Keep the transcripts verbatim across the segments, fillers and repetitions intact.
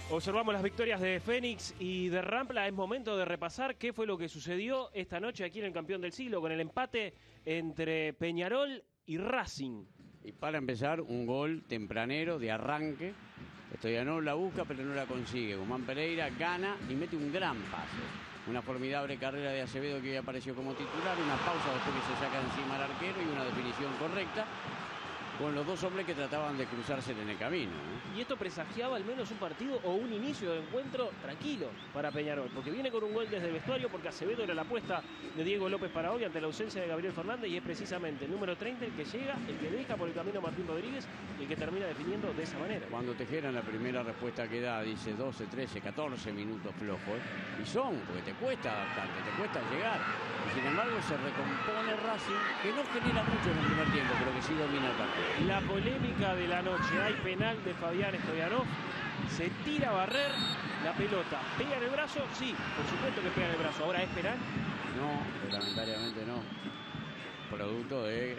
Observamos las victorias de Fénix y de Rampla. Es momento de repasar qué fue lo que sucedió esta noche aquí en el Campeón del Siglo con el empate entre Peñarol y Racing. Y para empezar, un gol tempranero de arranque. Estoyanov la busca, pero no la consigue. Guzmán Pereira gana y mete un gran pase. Una formidable carrera de Acevedo que hoy apareció como titular. Una pausa después que se saca encima al arquero y una definición correcta con los dos hombres que trataban de cruzarse en el camino, ¿eh? Y esto presagiaba al menos un partido o un inicio de encuentro tranquilo para Peñarol, porque viene con un gol desde el vestuario, porque Acevedo era la apuesta de Diego López para hoy ante la ausencia de Gabriel Fernández, y es precisamente el número treinta el que llega, el que deja por el camino a Martín Rodríguez y el que termina definiendo de esa manera. Cuando Tejera en la primera respuesta que da dice doce, trece, catorce minutos flojos, ¿eh? Y son, porque te cuesta adaptarte, te cuesta llegar. Y sin embargo se recompone Racing, que no genera mucho en el primer tiempo, pero que sí domina el partido. La polémica de la noche, hay penal de Fabián Stoyanov, se tira a barrer la pelota, ¿pega en el brazo? Sí, por supuesto que pega en el brazo. ¿Ahora es penal? No, reglamentariamente no. Producto de eh,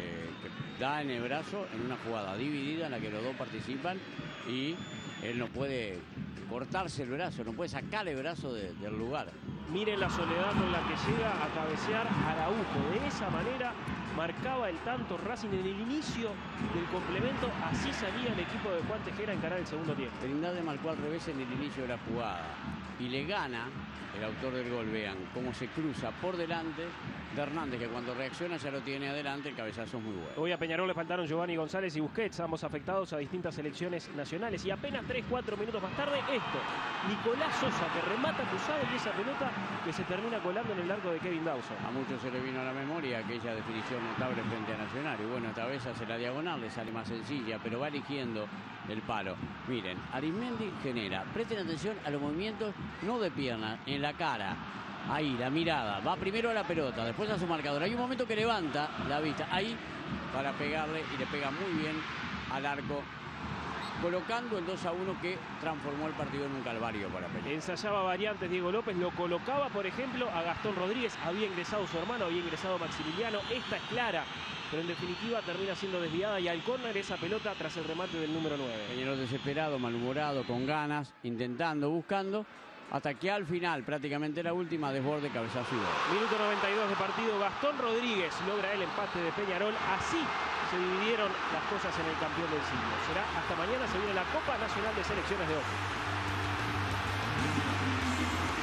que da en el brazo en una jugada dividida en la que los dos participan y él no puede cortarse el brazo, no puede sacar el brazo de, del lugar. Miren la soledad con la que llega a cabecear Araujo. De esa manera marcaba el tanto Racing en el inicio del complemento. Así salía el equipo de Juan Tejera a encarar el segundo tiempo. Trindade marcó al revés en el inicio de la jugada y le gana el autor del gol. Vean cómo se cruza por delante de Hernández, que cuando reacciona ya lo tiene adelante. El cabezazo es muy bueno. Hoy a Peñarol le faltaron Giovanni González y Busquets, ambos afectados a distintas selecciones nacionales. Y apenas tres cuatro minutos más tarde, esto. Nicolás Sosa, que remata cruzado, y esa pelota que se termina colando en el arco de Kevin Dawson. A muchos se le vino a la memoria aquella definición notable frente a Nacional. Y bueno, esta vez hace la diagonal, le sale más sencilla, pero va eligiendo el palo. Miren, Arismendi genera. Presten atención a los movimientos, no de pierna, en la cara. Ahí, la mirada. Va primero a la pelota, después a su marcador. Hay un momento que levanta la vista. Ahí, para pegarle, y le pega muy bien al arco, colocando el dos a uno que transformó el partido en un calvario para Peñarol. Ensayaba variantes Diego López, lo colocaba, por ejemplo, a Gastón Rodríguez. Había ingresado su hermano, había ingresado Maximiliano. Esta es clara, pero en definitiva termina siendo desviada y al córner esa pelota tras el remate del número nueve. Peñarol desesperado, malhumorado, con ganas, intentando, buscando, hasta que al final, prácticamente la última, desborde, cabezazo y gol. Minuto noventa y dos de partido. Gastón Rodríguez logra el empate de Peñarol. Así se dividieron las cosas en el Campeón del Siglo. Será hasta mañana. Se viene la Copa Nacional de Selecciones de hoy.